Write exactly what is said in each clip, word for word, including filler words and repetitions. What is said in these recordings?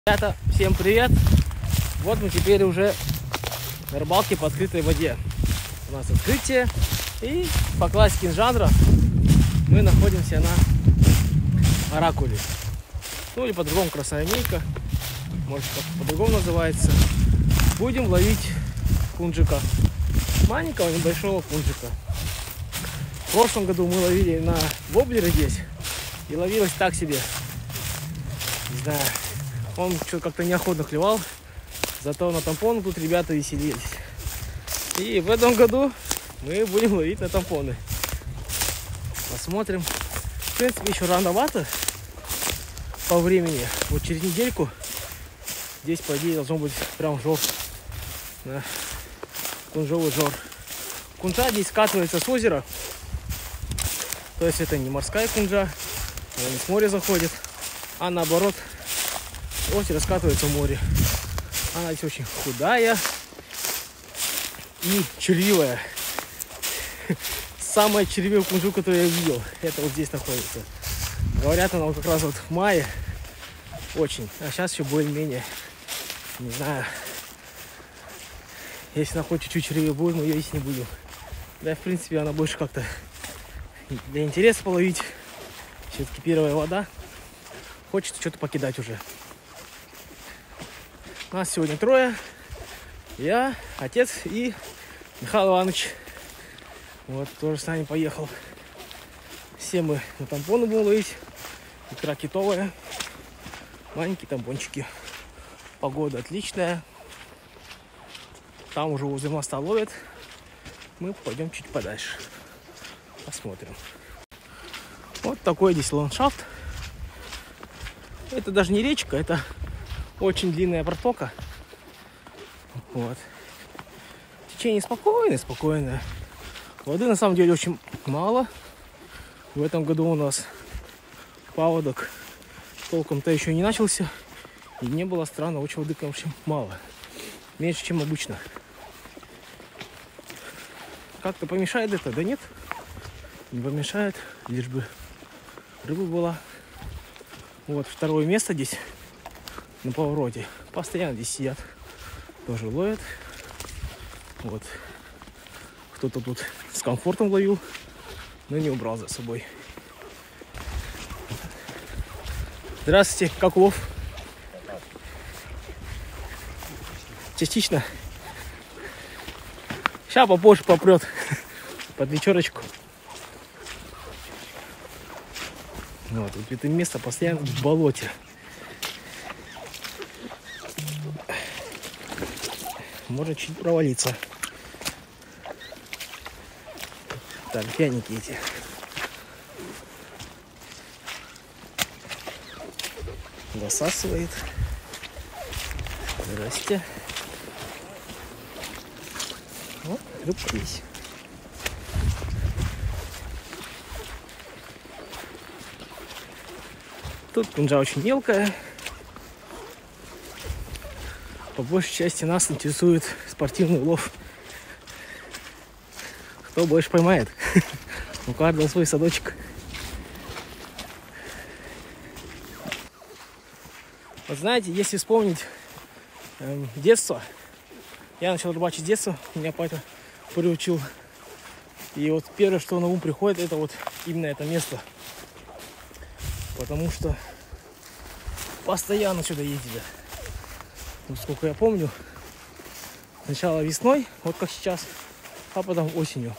Ребята, всем привет! Вот мы теперь уже на рыбалке по открытой воде. У нас открытие, и по классике жанра мы находимся на Оракуле. Ну или по-другому красная мейка, может как по-другому называется. Будем ловить кунжика. Маленького небольшого кунжика. В прошлом году мы ловили на воблере здесь, и ловилось так себе. Не знаю. Он что-то как-то неохотно клевал, зато на тампон тут ребята веселились. И в этом году мы будем ловить на тампоны. Посмотрим. В принципе, еще рановато по времени. Вот через недельку здесь, по идее, должно быть прям жор. Да. Кунжовый жор. Кунжа здесь скатывается с озера. То есть это не морская кунжа, она не с моря заходит, а наоборот, озеро скатывается в море. Она здесь очень худая и червивая. Самая червивая кунжу, которую я видел, это вот здесь находится. Говорят, она вот как раз вот в мае очень. А сейчас еще более-менее, не знаю. Если она хоть чуть-чуть червивее будет, мы ее есть не будем. Да, в принципе, она больше как-то для интереса половить. Все-таки первая вода. Хочется что-то покидать уже. Нас сегодня трое. Я, отец и Михаил Иванович. Вот, тоже с нами поехал. Все мы на тампоны будем ловить. Икра китовая. Маленькие тампончики. Погода отличная. Там уже возле моста ловят. Мы пойдем чуть подальше. Посмотрим. Вот такой здесь ландшафт. Это даже не речка, это очень длинная протока. Вот. Течение спокойное, спокойное. Воды на самом деле очень мало. В этом году у нас паводок толком-то еще не начался. И не было странно, очень воды, конечно, мало. Меньше, чем обычно. Как-то помешает это? Да нет. Не помешает, лишь бы рыба была. Вот второе место здесь на повороте. Постоянно здесь сидят, тоже ловят. Вот кто-то тут с комфортом ловил, но не убрал за собой. Здравствуйте, как улов? Частично. Сейчас попозже попрет под вечерочку. Вот, вот это место постоянно в болоте. Можно чуть провалиться. Так, пьяники эти. Засасывает. Здрасте. Вот, рыбка есть. Тут кунжа очень мелкая. По большей части нас интересует спортивный улов. Кто больше поймает? У каждого свой садочек. Вот знаете, если вспомнить э, детство, я начал рыбачить с детства, меня папа приучил. И вот первое, что на ум приходит, это вот именно это место. Потому что постоянно сюда ездили. Ну, сколько я помню, сначала весной, вот как сейчас, а потом осенью.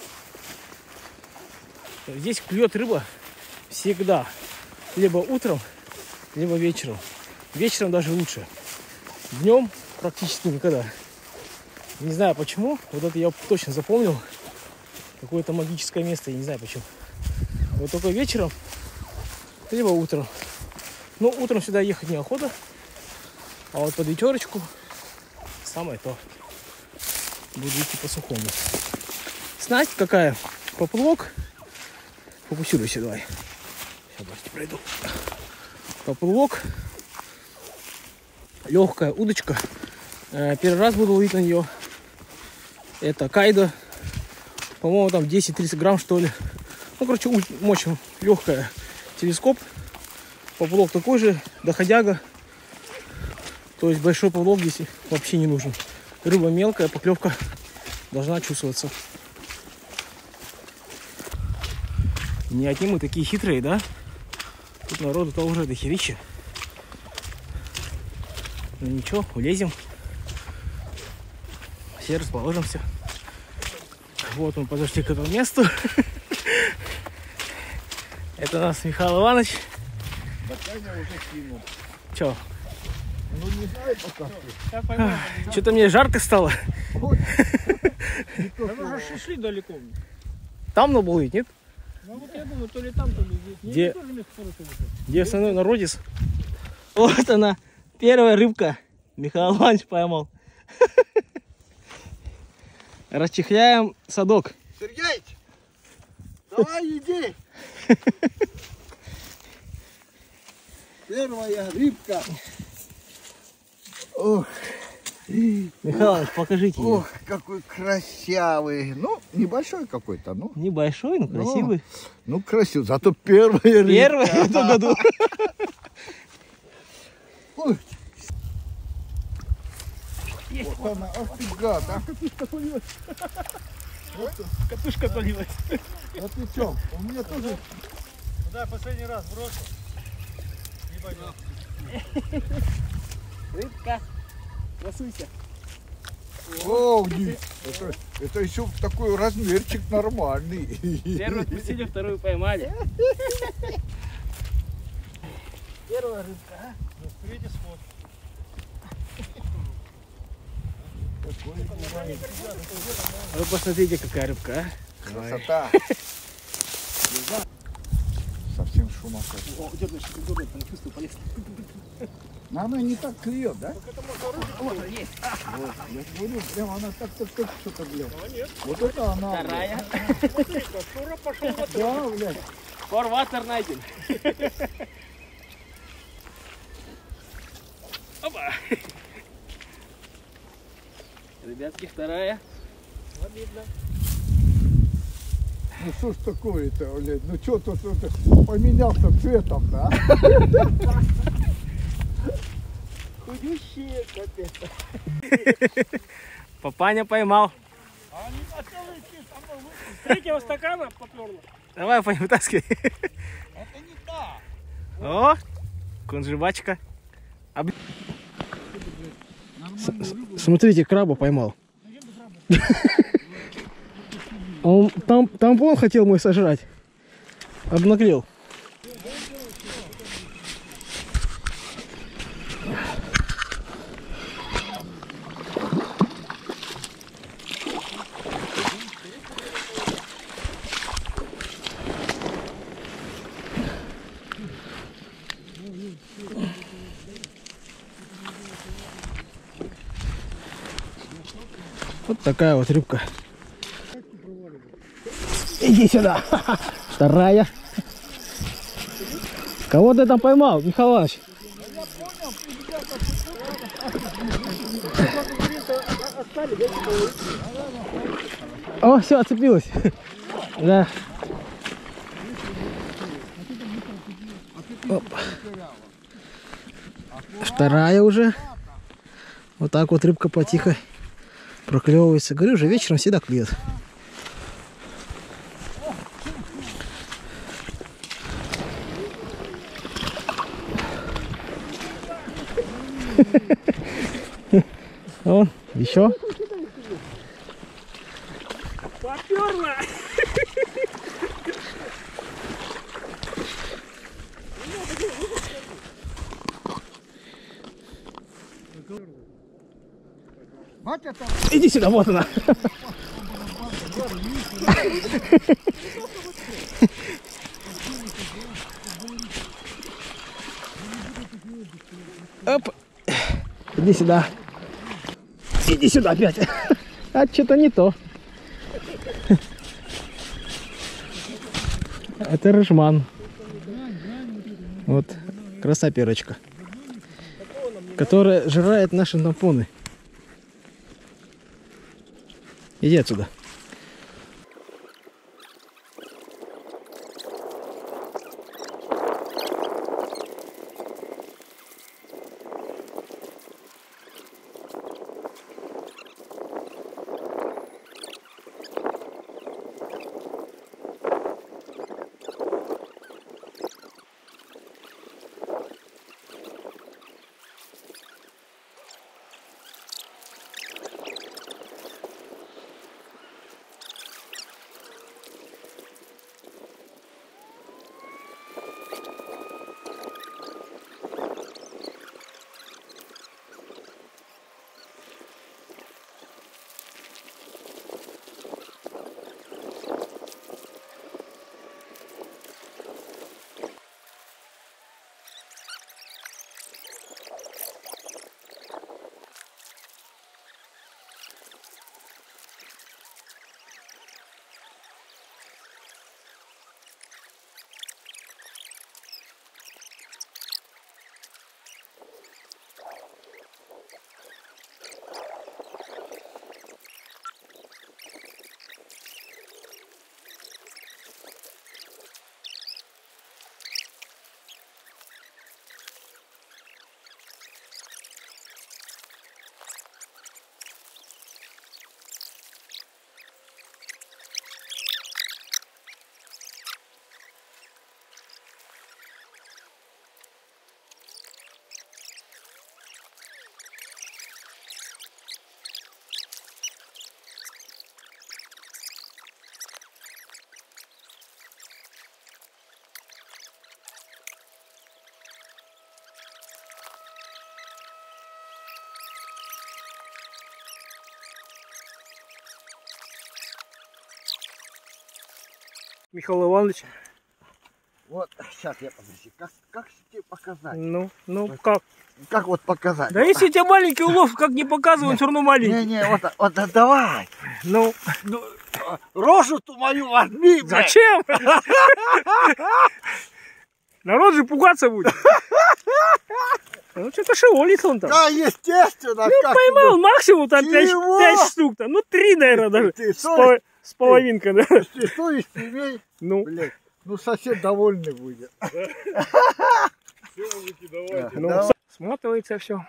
Здесь клюет рыба всегда. Либо утром, либо вечером. Вечером даже лучше. Днем практически никогда. Не знаю почему. Вот это я точно запомнил. Какое-то магическое место, я не знаю почему. Вот только вечером, либо утром. Ну, утром сюда ехать неохота. А вот под вечерочку самое то. Буду идти по сухому. Снасть какая? Поплавок. Фокусируйся, давай. Сейчас, давайте пройду. Поплавок. Легкая удочка. Первый раз буду ловить на нее. Это кайда. По-моему, там десять-тридцать грамм, что ли. Ну, короче, очень легкая. Телескоп. Поплавок такой же, доходяга. То есть большой подлог здесь вообще не нужен. Рыба мелкая, поклевка должна чувствоваться. Не одни мы такие хитрые, да? Тут народу-то уже дохерища. Ну ничего, улезем. Все расположимся. Вот мы подошли к этому месту. Это у нас Михаил Иванович. Че? Ну не знаю пока. Что-то мне жарко стало. Мы уже шли далеко. Там надо было ведь, нет? Ну вот я думаю, то ли там, то ли здесь. Где, где основной народец? Вот она, первая рыбка. Михаил Иванович поймал. Расчехляем садок. Сергей, давай иди. Первая рыбка. Ох. Михаил Иванович, покажите ее. Ох, какой красивый. Ну, небольшой какой-то, ну. Небольшой, но красивый. Ну, ну красивый, зато первая рыбка. Первая в этом году. Ой. Вот она, ах ты гад, а. Катушка отвалилась. А ты чё, у меня тоже. Да, последний раз бросил. Не пойдет. Рыбка. Красуйся. О, где? Это, это еще такой размерчик нормальный. Первую отпустили, вторую поймали. Первая рыбка, а? Ну, впереди сход. Вы посмотрите, какая рыбка, а? Красота. Совсем шума. О, дёрнешь, дёрнешь, не чувствую, полез. Но она не так клюет, да? Вот, есть. Вот, я говорю, прям она так так так что-то, блядь. Вот это она. Вторая. Шура пошел. Да, блядь. Форватер найден. Опа. Ребятки, вторая. Обидно. Ну что ж такое-то, блядь? Ну что тут это, поменялся цветом, да? Худющие, капец. Папаня поймал. А они на целый кис, там был с третьего стакана поперло. Давай, Папаня, вытаскивай. Это не та. О, кунжибачка. Об... Смотрите, краба поймал. Он там, тампон хотел мой сожрать. Обнаглел. Вот такая вот рыбка. Иди сюда. Вторая. Кого ты там поймал, Михаил Иванович? О, все, отцепилась. Да. Оп. Вторая уже. Вот так вот рыбка потихо проклевывается. Говорю же, вечером всегда клюет. Вон, еще. Поперла. Батя там. Иди сюда, вот она. Оп. Иди сюда. Иди сюда опять. А что-то не то. Это рыжман. Вот красоперочка, которая жрает наши тампоны. Иди отсюда. Михаил Иванович. Вот, сейчас я подожди, как, как тебе показать? Ну, ну как? Как вот показать? Да если у тебя маленький улов, как не показывают, все равно маленький. Не-не, вот, вот да, давай. Ну, Ну, рожу-то мою возьми, блядь. зачем? Народ же пугаться будет. Ну что-то шевелится он там. Да, естественно. Ну как поймал максимум там Чего? пять штук там. Ну три, наверное, даже. Ты С, совесть- по- с половинкой, да. Ты совесть имей, Ну, блядь. Ну сосед довольный будет. ну Давай. сматывается все.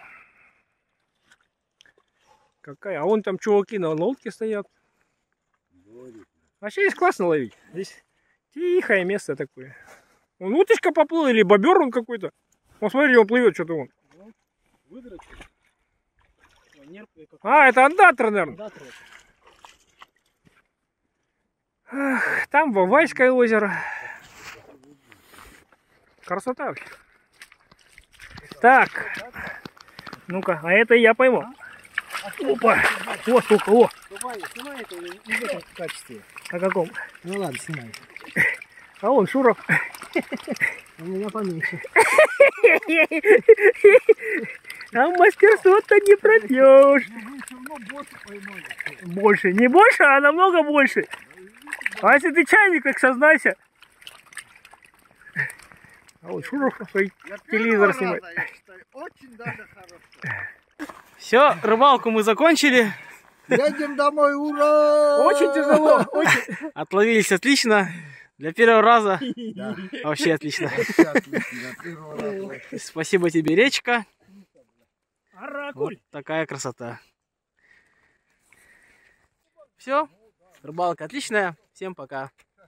Какая? А вон там чуваки на лодке стоят. Вообще здесь классно ловить. Здесь тихое место такое. Вон уточка поплыла или бобер он какой-то. Вот смотри, он плывет что-то вон. А, это андатор, наверное. Ах, там Вавайское озеро. Красота вообще. Так. Ну-ка, а это я поймал. Опа. О, сколько, о. Снимай это не в этом качестве. На каком? Ну ладно, снимай. А вон Шуров. У меня поменьше. А мастерство-то не пропьешь. Больше. Не больше, а намного больше. А если ты чайник, так сознайся. А вот Шуров свой телевизор снимает. Очень даже хорошо. Все, рыбалку мы закончили. Едем домой, ура! Очень тяжело. Очень. Отловились отлично. Для первого раза Да. вообще отлично. Вообще отлично, первого раза. Спасибо тебе, речка. Вот Оракуль. такая красота. Все, рыбалка отличная. Всем пока.